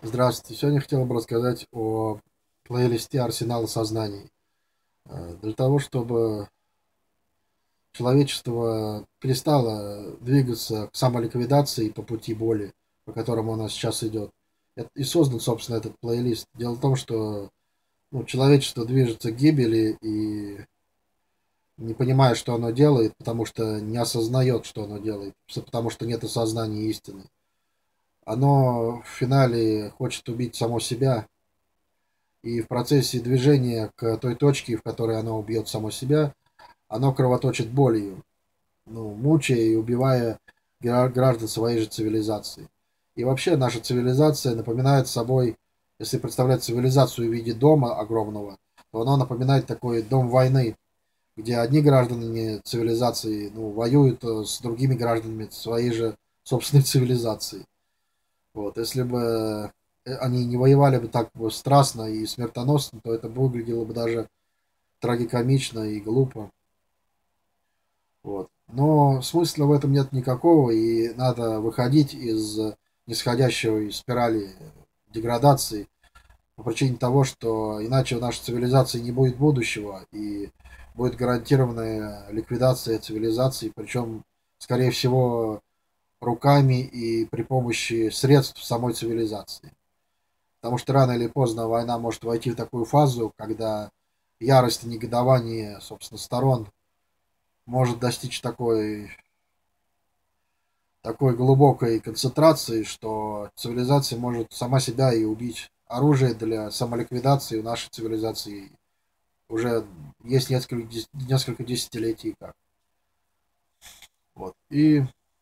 Здравствуйте. Сегодня хотел бы рассказать о плейлисте «Арсенал сознаний». Для того, чтобы человечество перестало двигаться к самоликвидации по пути боли, по которому оно сейчас идет. И создан, собственно, этот плейлист. Дело в том, что человечество движется к гибели и не понимая, что оно делает, потому что не осознает, что оно делает, потому что нет осознания истины. Оно в финале хочет убить само себя, и в процессе движения к той точке, в которой оно убьет само себя, оно кровоточит болью, мучая и убивая граждан своей же цивилизации. И вообще наша цивилизация напоминает собой, если представлять цивилизацию в виде дома огромного, то она напоминает такой дом войны, где одни граждане цивилизации воюют с другими гражданами своей же собственной цивилизации. Вот, если бы они не воевали бы так бы страстно и смертоносно, то это выглядело бы даже трагикомично и глупо. Вот. Но смысла в этом нет никакого, и надо выходить из нисходящей спирали деградации по причине того, что иначе у нашей цивилизации не будет будущего, и будет гарантированная ликвидация цивилизации, причем, скорее всего, руками и при помощи средств самой цивилизации. Потому что рано или поздно война может войти в такую фазу, когда ярость и негодование, собственно, сторон может достичь такой глубокой концентрации, что цивилизация может сама себя и убить. Оружие для самоликвидации у нашей цивилизации уже есть несколько десятилетий как. Вот. И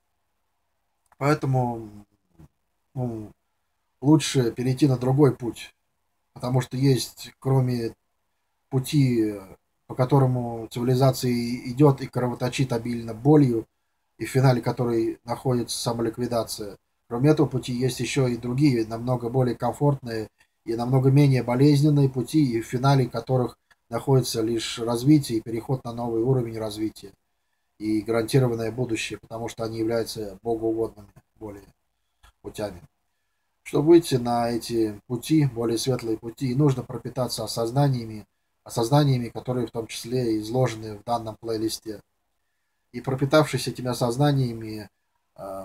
поэтому ну, лучше перейти на другой путь, потому что есть, кроме пути, по которому цивилизация идет и кровоточит обильно болью, и в финале которой находится самоликвидация. Кроме этого пути есть еще и другие, намного более комфортные и намного менее болезненные пути, и в финале которых находится лишь развитие и переход на новый уровень развития и гарантированное будущее, потому что они являются богоугодными более путями. Чтобы выйти на эти пути, более светлые пути, нужно пропитаться осознаниями, которые в том числе изложены в данном плейлисте. И пропитавшись этими осознаниями, э,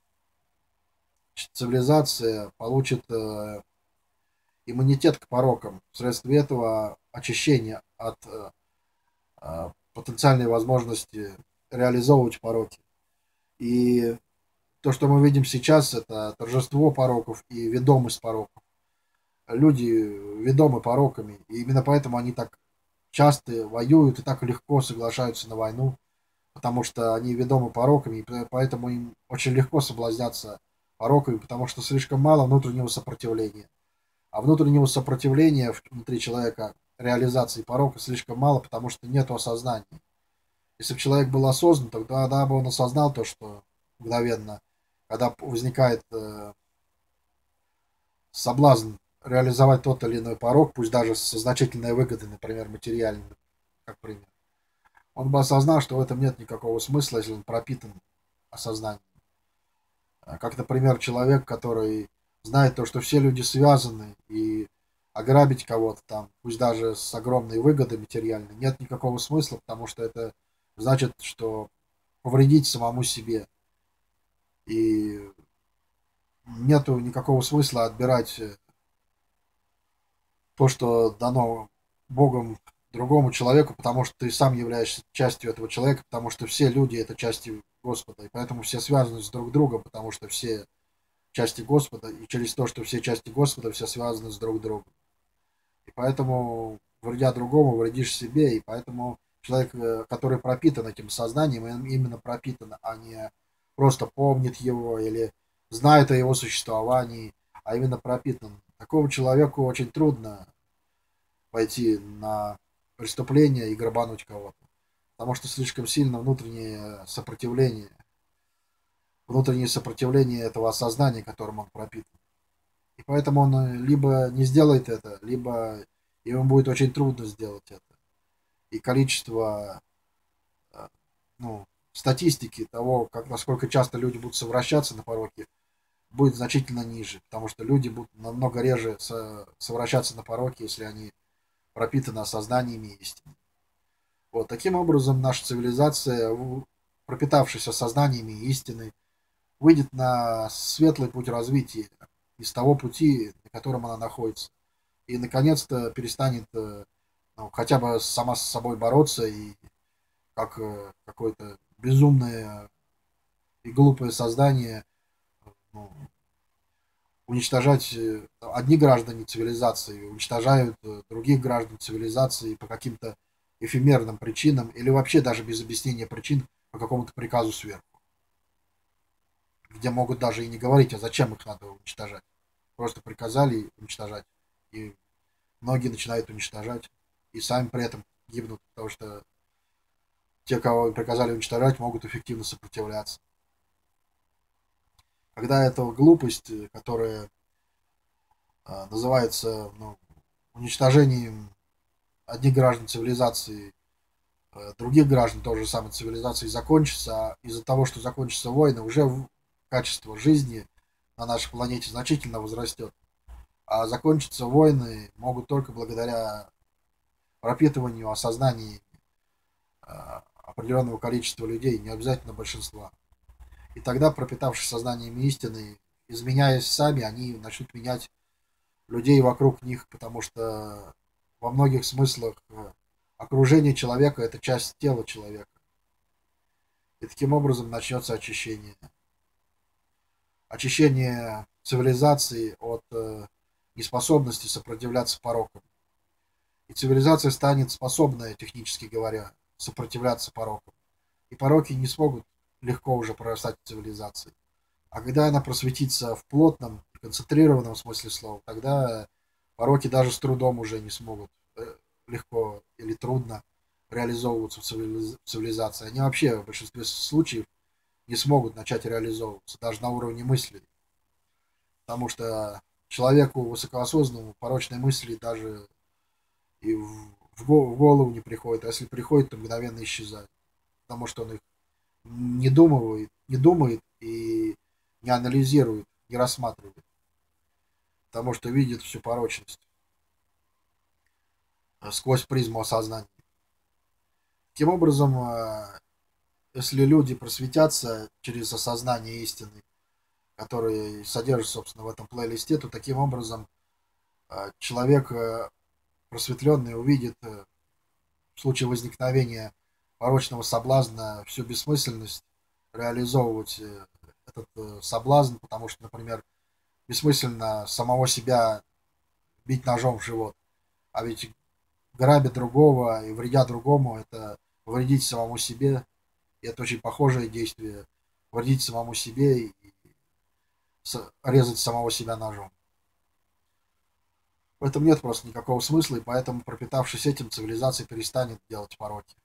цивилизация получит иммунитет к порокам. Вследствие этого очищение от потенциальной возможности реализовывать пороки. И то, что мы видим сейчас, это торжество пороков и ведомость пороков. Люди ведомы пороками, и именно поэтому они так часто воюют и так легко соглашаются на войну, потому что они ведомы пороками, и поэтому им очень легко соблазняться пороками, потому что слишком мало внутреннего сопротивления. А внутреннего сопротивления внутри человека реализации порока слишком мало, потому что нет осознания. Если бы человек был осознан, тогда бы он осознал то, что мгновенно, когда возникает соблазн реализовать тот или иной порог, пусть даже со значительной выгодой, например, материальной, как пример, он бы осознал, что в этом нет никакого смысла, если он пропитан осознанием. Как, например, человек, который знает то, что все люди связаны, и ограбить кого-то там, пусть даже с огромной выгодой материальной, нет никакого смысла, потому что это значит, что повредить самому себе. И нету никакого смысла отбирать то, что дано Богом другому человеку, потому что ты сам являешься частью этого человека, потому что все люди это части Господа, и поэтому все связаны с друг другом, потому что все части Господа, и через то, что все части Господа, все связаны с друг другом. И поэтому, вредя другому, вредишь себе, и поэтому человек, который пропитан этим сознанием, именно пропитан, а не просто помнит его или знает о его существовании, а именно пропитан. Такому человеку очень трудно пойти на преступление и грабануть кого-то, потому что слишком сильно внутреннее сопротивление этого осознания, которым он пропитан. И поэтому он либо не сделает это, либо ему будет очень трудно сделать это. И количество, э, статистики того, насколько часто люди будут совращаться на пороке, будет значительно ниже, потому что люди будут намного реже совращаться на пороки, если они пропитаны осознаниями истины. Вот таким образом наша цивилизация, пропитавшись осознаниями истины, выйдет на светлый путь развития из того пути, на котором она находится. И наконец-то перестанет хотя бы сама с собой бороться и как какое-то безумное и глупое создание ну, уничтожать одни граждане цивилизации, уничтожают других граждан цивилизации по каким-то эфемерным причинам или вообще даже без объяснения причин по какому-то приказу сверху, где могут даже и не говорить, а зачем их надо уничтожать. Просто приказали уничтожать, и многие начинают уничтожать, и сами при этом гибнут, потому что те, кого приказали уничтожать, могут эффективно сопротивляться. Когда эта глупость, которая называется уничтожением одних граждан цивилизации, других граждан той же самой цивилизации закончится, а из-за того, что закончится война, уже качество жизни на нашей планете значительно возрастет. А закончатся войны могут только благодаря пропитыванию осознания определенного количества людей, не обязательно большинства. И тогда, пропитавшись сознанием истины, изменяясь сами, они начнут менять людей вокруг них, потому что во многих смыслах окружение человека – это часть тела человека. И таким образом начнется очищение. Очищение цивилизации от неспособности сопротивляться порокам. И цивилизация станет способная, технически говоря, сопротивляться порокам. И пороки не смогут легко уже прорастать в цивилизации. А когда она просветится в плотном, концентрированном смысле слова, тогда пороки даже с трудом уже не смогут легко или трудно реализовываться в цивилизации. Они вообще в большинстве случаев не смогут начать реализовываться, даже на уровне мыслей. Потому что человеку высокоосознанному порочные мысли даже и в голову не приходят, а если приходят, то мгновенно исчезают. Потому что он их не думает и не анализирует, не рассматривает. Потому что видит всю порочность сквозь призму осознания. Таким образом, если люди просветятся через осознание истины, который содержится, собственно, в этом плейлисте, то таким образом человек просветленный увидит в случае возникновения порочного соблазна всю бессмысленность реализовывать этот соблазн, потому что, например, бессмысленно самого себя бить ножом в живот. А ведь грабя другого и вредя другому, это вредить самому себе. И это очень похожее действие. Вредить самому себе и резать самого себя ножом. В этом нет просто никакого смысла, и поэтому, пропитавшись этим, цивилизация перестанет делать пороки.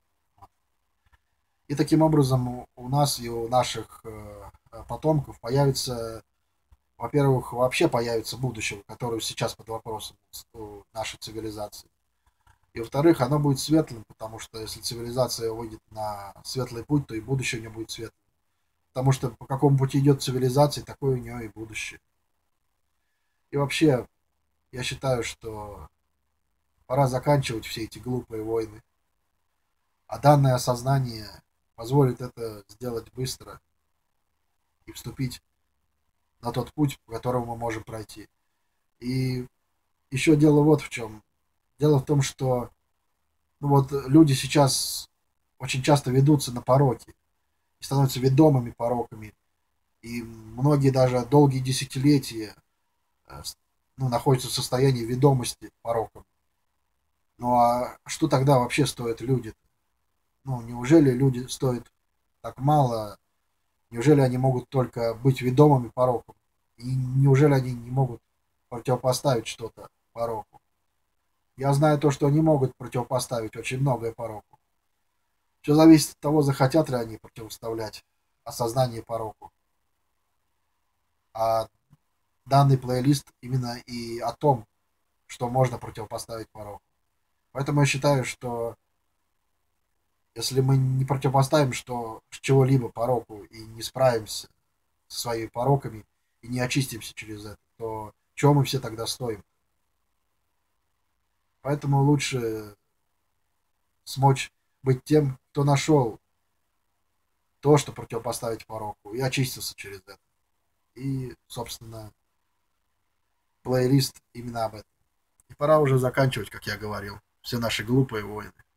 И таким образом у нас и у наших потомков появится, во-первых, вообще появится будущее, которое сейчас под вопросом у нашей цивилизации. И во-вторых, оно будет светлым, потому что если цивилизация выйдет на светлый путь, то и будущее у нее будет светлым. Потому что по какому пути идет цивилизация, такое у нее и будущее. И вообще, я считаю, что пора заканчивать все эти глупые войны. А данное осознание позволит это сделать быстро и вступить на тот путь, по которому мы можем пройти. И еще дело вот в чем. Дело в том, что люди сейчас очень часто ведутся на пороки и становятся ведомыми пороками. И многие даже долгие десятилетия находятся в состоянии ведомости пороком. Ну а что тогда вообще стоят люди? Неужели люди стоят так мало? Неужели они могут только быть ведомыми пороком? И неужели они не могут противопоставить что-то пороку? Я знаю то, что они могут противопоставить очень многое пороку. Все зависит от того, захотят ли они противоставлять осознание пороку. А данный плейлист именно и о том, что можно противопоставить пороку. Поэтому я считаю, что если мы не противопоставим чего-либо пороку и не справимся со своими пороками, и не очистимся через это, то чего мы все тогда стоим? Поэтому лучше смочь быть тем, кто нашел то, что противопоставить пороку, и очистился через это. И, собственно, плейлист именно об этом. И пора уже заканчивать, как я говорил. Все наши глупые войны.